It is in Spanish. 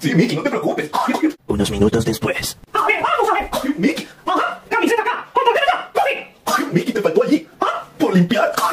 Sí, Mickey, no te preocupes. Unos minutos después. A ver, vamos a ver. Mickey. Ajá, camiseta acá, pantaleta acá, coge. Mickey, te faltó allí. ¿Ah? Por limpiar.